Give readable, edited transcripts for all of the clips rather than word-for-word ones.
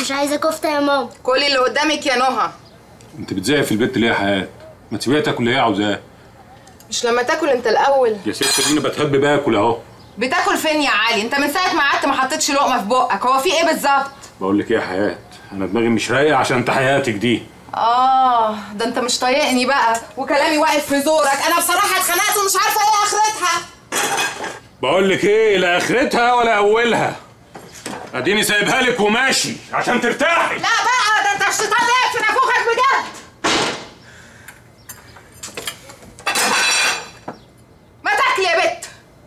مش عايزه كفته يا ماما. كلي اللي قدامك يا نهى. انت بتزعق في البيت ليه يا حياه؟ ما تسيبيها تاكل اللي هي عاوزاه. مش لما تاكل انت الاول يا ست انا بتحب باكل اهو. بتاكل فين يا علي؟ انت من ساعه ما قعدت ما حطيتش لقمه في بقك. هو في ايه بالظبط؟ بقول لك ايه يا حياه، انا دماغي مش رايقه عشان انت حياتك دي. ده انت مش طايقني بقى وكلامي واقف في زورك. انا بصراحه اتخنقت ومش عارفه ايه اخرتها. بقول لك ايه، لا اخرتها ولا اولها. اديني سايبها لك وماشي عشان ترتاحي. لا بقى، ده انت الشيطان لعب في نافوخك بجد. ما تاكلي يا بت.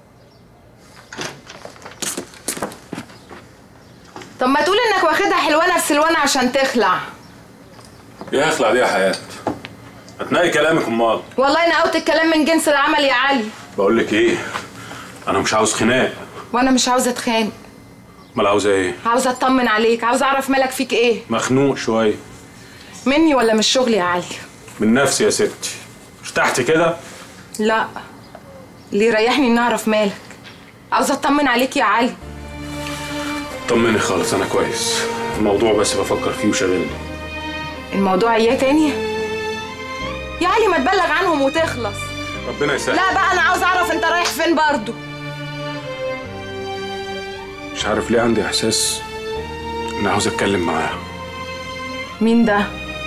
طب ما تقول انك واخدها حلوانه في سلوانه عشان تخلع. ايه اخلع دي يا حياه؟ هتنقي كلامك امال. والله انا قوت الكلام من جنس العمل يا علي. بقول لك ايه، انا مش عاوز خناق. وانا مش عاوزه اتخانق. امال عاوزه ايه؟ عاوزه اطمن عليك، عاوزه اعرف مالك فيك ايه. مخنوق شويه. مني ولا من الشغل يا علي؟ من نفسي يا ستي. ارتحتي كده؟ لا، اللي يريحني اني اعرف مالك. عاوزه اطمن عليك يا علي. طمني خالص، انا كويس. الموضوع بس بفكر فيه وشاغلني. الموضوع اياه تاني؟ يا علي ما تبلغ عنهم وتخلص. ربنا يسهل. لا بقى، انا عاوز اعرف انت رايح فين برضو. مش عارف ليه عندي احساس اني عاوز اتكلم معاها. مين ده؟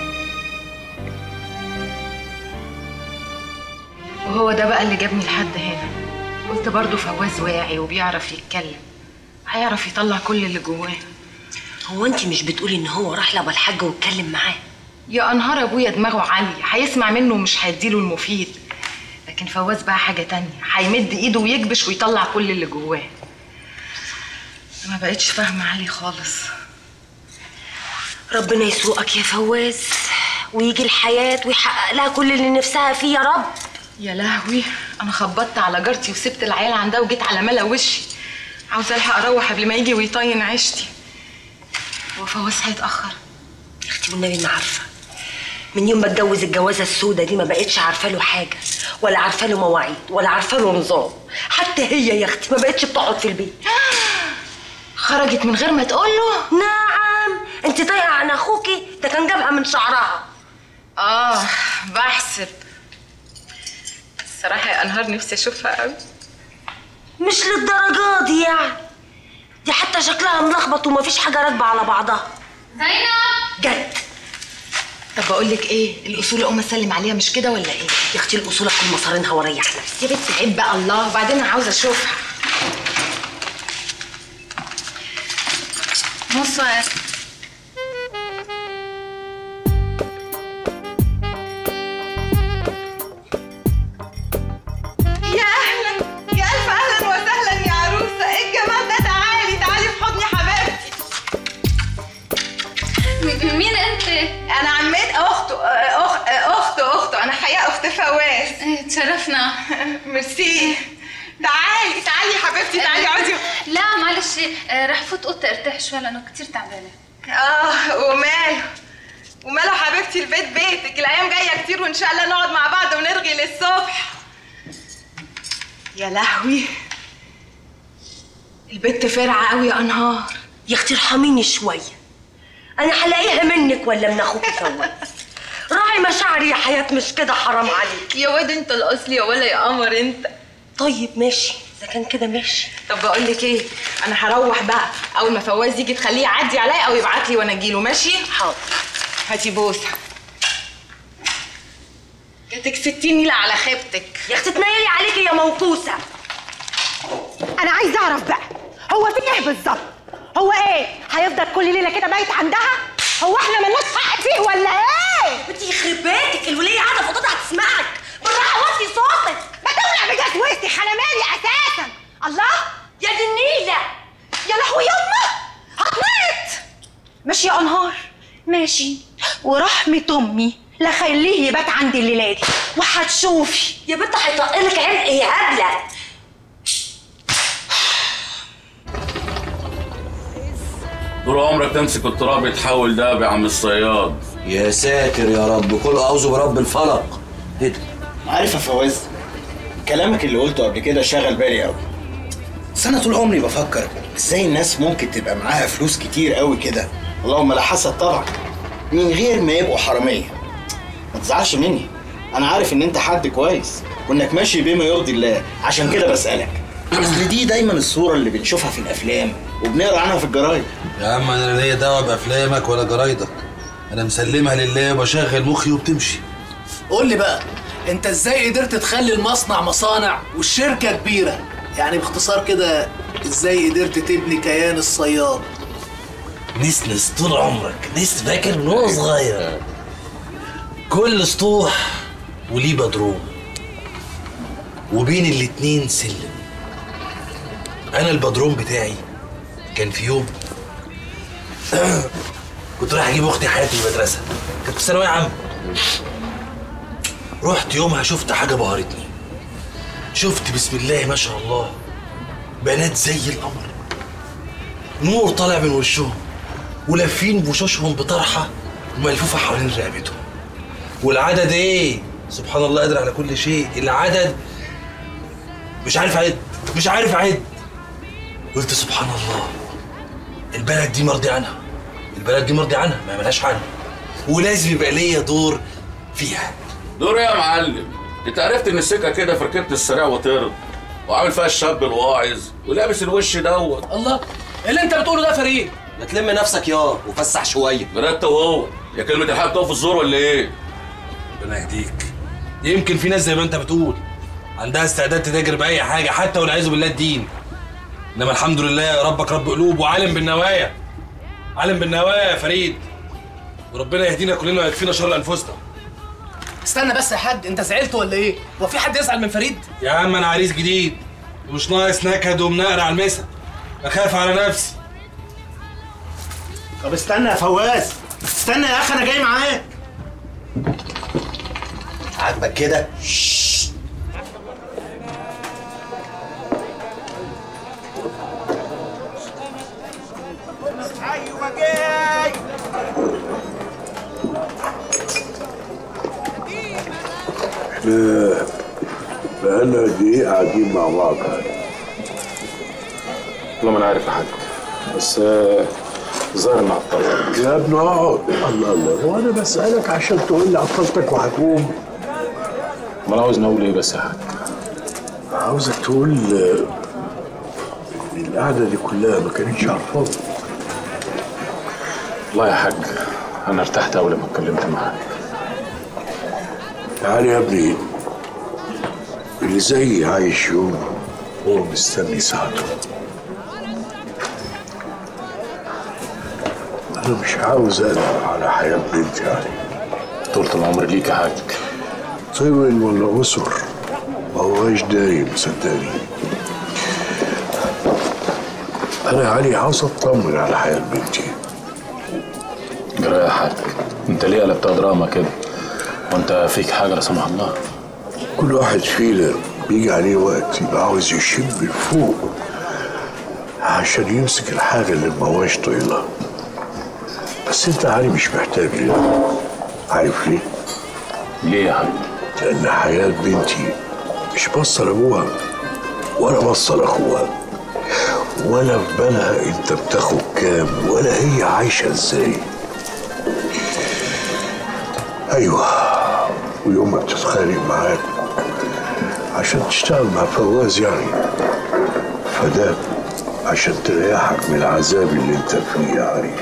وهو ده بقى اللي جابني لحد هنا. قلت برضو فواز واعي وبيعرف يتكلم، هيعرف يطلع كل اللي جواه. هو انت مش بتقولي ان هو راح لابو الحاج واتكلم معاه؟ يا انهار ابويا دماغه عاليه، هيسمع منه ومش هيديله المفيد. لكن فواز بقى حاجه تانية، هيمد ايده ويكبش ويطلع كل اللي جواه. ما بقتش فاهمه علي خالص. ربنا يسوقك يا فواز، ويجي الحياة ويحقق لها كل اللي نفسها فيه يا رب. يا لهوي، انا خبطت على جارتي وسبت العيال عندها وجيت على ملا وشي. عاوزه الحق اروح قبل ما يجي ويطين عيشتي. هو فواز هيتاخر؟ يا اختي والنبي ما عارفه. من يوم ما اتجوز الجوازه السودة دي ما بقتش عارفه له حاجه، ولا عارفه له مواعيد، ولا عارفه له نظام. حتى هي يا اختي ما بقتش بتقعد في البيت. خرجت من غير ما تقول له؟ نعم. انت طايقه عن اخوكي؟ ده كان جابها من شعرها. بحسب. الصراحه يا انهار نفسي اشوفها قوي. مش للدرجه دي يعني. دي حتى شكلها ملخبط ومفيش حاجه راكبه على بعضها. زينب جد. طب بقول لك ايه، الاصول اقوم اسلم عليها مش كده ولا ايه؟ يا اختي الاصول اكل مصارينها واريح نفسي. يا بنتي عيب بقى الله، وبعدين انا عاوزه اشوفها. بونسوار. يا اهلا، يا الف اهلا وسهلا يا عروسه. ايه الجمال ده؟ تعالي تعالي في حضني حبيبتي. مين انت؟ انا عمات اخته. انا حقيقه اخت فواز. تشرفنا. ميرسي. تعالي تعالي يا حبيبتي، تعالي اقعدي. لا معلش، رح فوت اوضتي ارتاح شوي لانه كتير تعبانه. وماله حبيبتي، البيت بيتك. الايام جايه كتير وان شاء الله نقعد مع بعض ونرغي للصبح. يا لهوي، البت فرعه قوي يا انهار. يا اختي ارحميني شويه، انا هلاقيها منك ولا من اخوك فواز؟ راعي مشاعري يا حياه، مش كده حرام عليك. يا واد انت الاصل يا ولا يا قمر انت. طيب ماشي، اذا كان كده ماشي. طب بقول لك ايه، انا هروح بقى. اول ما فواز يجي تخليه يعدي عليا او يبعت لي وانا اجيله. ماشي؟ حاضر. هاتي بوسه. جاتك 60 نيله على خيبتك. يا اختي تنيلي عليكي يا موقوسه. انا عايزه اعرف بقى، هو في ايه بالظبط؟ هو ايه؟ هيفضل كل ليله كده بايت عندها؟ هو احنا مالناش حق فيه ولا ايه؟ بنتي يخرب بيتك، الوليه قاعده في اوضتها هتسمعك. بالراحه وطي صوتك. ما تولع بجسوستي، حنمالي اساسا. الله يا دي النيله. يا لهوي يما، هتموت. ماشي يا انهار، ماشي. ورحمه امي لا خليه يبات عندي الليله دي، وهتشوفي يا بنت هيطقلك عرق يا هبله. طول عمرك تمسك التراب يتحول دهب يا عم الصياد. يا ساتر يا رب، كل اعوذ برب الفلق. ايه ده؟ عارف يا فواز، كلامك اللي قلته قبل كده شغل بالي قوي. بس انا طول عمري بفكر ازاي الناس ممكن تبقى معاها فلوس كتير قوي كده، اللهم لا حسد طبعا، من غير ما يبقوا حراميه. ما تزعلش مني، انا عارف ان انت حد كويس وانك ماشي بما يرضي الله، عشان كده بسالك. اصل دي دايما الصوره اللي بنشوفها في الافلام وبنقرا عنها في الجرايد. يا عم انا لا ليا دعوه بافلامك ولا جرايدك، انا مسلمها لله وبشغل مخي وبتمشي. قول لي بقى، انت ازاي قدرت تخلي المصنع مصانع والشركه كبيره؟ يعني باختصار كده، ازاي قدرت تبني كيان الصياد؟ نسنس طول عمرك، فاكر من هو صغير كل سطوح وليه بدروم وبين الاتنين سلم. انا البدروم بتاعي كان في يوم كنت رايح اجيب اختي حياتي المدرسه، كانت في ثانويه عامه. رحت يومها شفت حاجه بهرتني، شفت بسم الله ما شاء الله بنات زي القمر، نور طالع من وشهم ولافين بوشوشهم بطرحه وملفوفه حوالين رقبتهم، والعدد ايه؟ سبحان الله قادر على كل شيء. العدد مش عارف اعد. قلت سبحان الله، البلد دي مرضي عنها، ما ملهاش حل، ولازم يبقى ليا دور فيها. دور ايه يا معلم؟ انت عرفت ان السكه كده في ركبت السريع وطرد وعامل فيها الشاب الواعظ ولابس الوش دوت. الله، اللي انت بتقوله ده فريد. ما تلم نفسك يا وفسح شويه. انت وهو يا كلمه الحق بتقف في الزور ولا ايه؟ ربنا يهديك. يمكن في ناس زي ما انت بتقول عندها استعداد تتاجر باي حاجه حتى والعياذ بالله الدين، انما الحمد لله ربك رب قلوب وعالم بالنوايا، يا فريد، وربنا يهدينا كلنا ويكفينا شر انفسنا. استنى بس يا حاج، انت زعلت ولا ايه؟ هو في حد يزعل من فريد؟ يا عم انا عريس جديد ومش ناقص نكد ومنقر على المسا، اخاف على نفسي. طب استنى يا فواز، استنى يا اخي انا جاي معاك. عاجبك كده؟ ايوه جاي. احنا بقالنا قد ايه قاعدين مع بعض؟ والله ما انا عارف يا حاج، بس الظاهر اني عطلت. يا ابني اقعد. الله، وانا بسألك عشان تقول لي عطلتك وهتقوم. ما انا عاوز اقول ايه بس يا حاج؟ عاوزك تقول القعدة دي كلها ما كانتش عارفاك. والله يا حاج انا ارتحت اول ما اتكلمت معاك. تعالى يا ابني، اللي زي عايش يوم هو مستني ساعته. انا مش عاوز اقلق على حياة بنتي يعني. طولة العمر ليك يا حاج. طول ولا قصر ما هواش دايم صدقني. انا يا علي عاوز اطمن على حياة بنتي. جرى يا حاج، انت ليه قلبتها دراما كده؟ وانت فيك حاجه لا سمح الله؟ كل واحد فينا بيجي عليه وقت يبقى عاوز يشم لفوق عشان يمسك الحاجه اللي ما هواش طايلها. بس انت علي مش محتاج لده. عارف ليه؟ ليه يا حاج؟ لان حياه بنتي مش باصه لابوها ولا باصه لاخوها، ولا في بالها انت بتاخد كام ولا هي عايشه ازاي. ايوه، ويوم ما بتتخانق معاك عشان تشتغل مع فواز يعني، فده عشان تريحك من العذاب اللي انت فيه يا علي.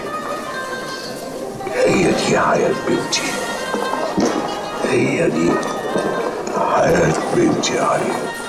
هي دي حياة بنتي، هي دي حياة بنتي يا علي.